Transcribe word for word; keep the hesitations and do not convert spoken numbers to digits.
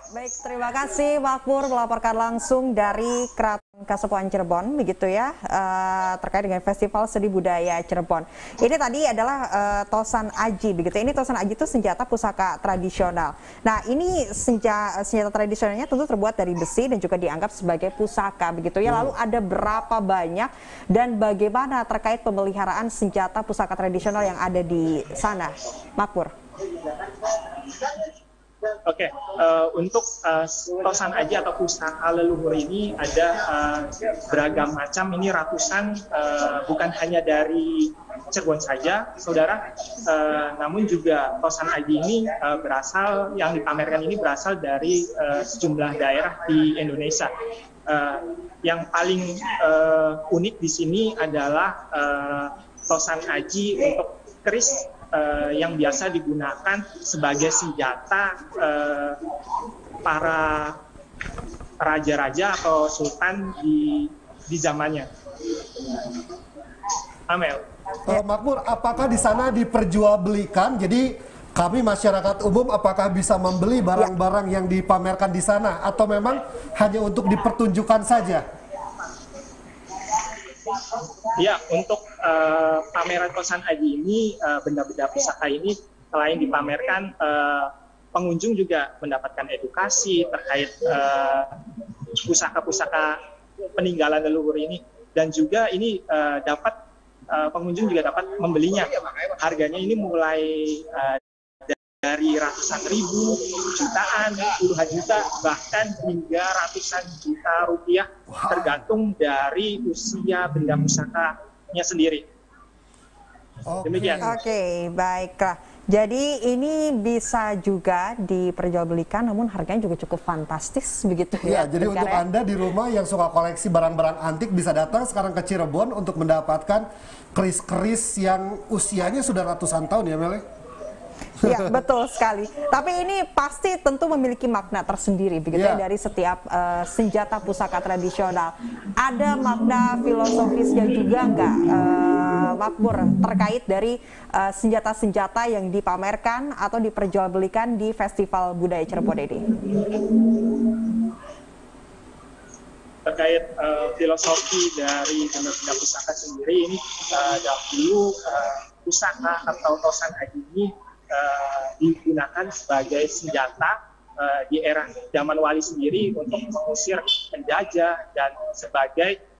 Baik, terima kasih Makmur melaporkan langsung dari Keraton Kasepuhan Cirebon, begitu ya, uh, terkait dengan Festival Seni Budaya Cirebon. Ini tadi adalah uh, tosan aji, begitu. Ini tosan aji itu senjata pusaka tradisional. Nah, ini senjata, senjata tradisionalnya tentu terbuat dari besi dan juga dianggap sebagai pusaka, begitu ya. Lalu ada berapa banyak dan bagaimana terkait pemeliharaan senjata pusaka tradisional yang ada di sana, Makmur? Oke, okay, uh, untuk uh, tosan aji atau pusaka leluhur ini ada uh, beragam macam. Ini ratusan, uh, bukan hanya dari Cirebon saja, saudara. Uh, namun juga tosan aji ini uh, berasal, yang dipamerkan ini berasal dari uh, sejumlah daerah di Indonesia. Uh, yang paling uh, unik di sini adalah uh, tosan aji untuk keris Uh, yang biasa digunakan sebagai senjata uh, para raja-raja atau sultan di di zamannya. Amel. Uh, Makmur, apakah di sana diperjualbelikan? Jadi kami masyarakat umum apakah bisa membeli barang-barang yang dipamerkan di sana atau memang hanya untuk dipertunjukkan saja? Ya, untuk uh, pameran tosan aji ini, uh, benda-benda pusaka ini selain dipamerkan, uh, pengunjung juga mendapatkan edukasi terkait pusaka-pusaka uh, peninggalan leluhur ini, dan juga ini uh, dapat uh, pengunjung juga dapat membelinya. Harganya ini mulai uh, dari ratusan ribu, jutaan, puluhan juta, bahkan hingga ratusan juta rupiah, tergantung dari usia benda pusakanya sendiri. Demikian. Oke, okay, baiklah. Jadi ini bisa juga diperjualbelikan, namun harganya juga cukup fantastis begitu ya. Ya, jadi untuk ya? Anda di rumah yang suka koleksi barang-barang antik bisa datang sekarang ke Cirebon untuk mendapatkan keris-keris yang usianya sudah ratusan tahun ya, Mele? Ya, betul sekali. Tapi ini pasti tentu memiliki makna tersendiri begitu ya, ya dari setiap uh, senjata pusaka tradisional. Ada makna filosofisnya juga enggak, uh, Makmur, terkait dari senjata-senjata uh, yang dipamerkan atau diperjualbelikan di Festival Budaya Cirebon ini? Terkait uh, filosofi dari benda-benda pusaka sendiri, ini uh, dahulu uh, pusaka atau tosan aji ini Uh, digunakan sebagai senjata uh, di era zaman wali sendiri untuk mengusir penjajah dan sebagai